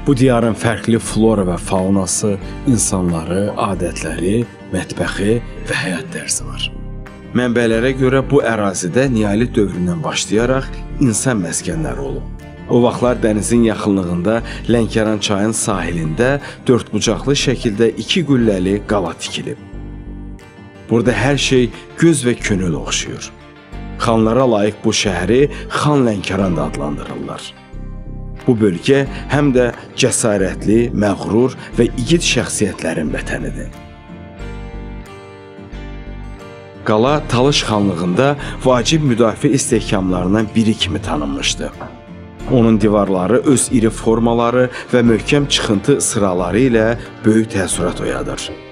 Bu diyarın fərqli flora və faunası, insanları, adətləri, mətbəxi və həyat tərzi var. Mənbələrə görə bu ərazidə neolit dövründən başlayaraq insan məskənləri olub. O vaxtlar dənizin yaxınlığında Lənkəran çayın sahilində dördbucaqlı şəkildə 2 qülləli qala tikilib. Burada hər şey göz və könül oxşuyur. Xanlara layiq bu şəhəri Xan Lənkəran da adlandırırlar. Bu bölgə həm də cəsarətli, məğrur və igid şəxsiyyətlərin vətənidir. Qala Talış xanlığında vacib müdafiə istehkamlarından biri kimi tanınmışdı. Onun divarları öz iri formaları və möhkəm çıxıntı sıraları ilə böyük təəssürat oyadır.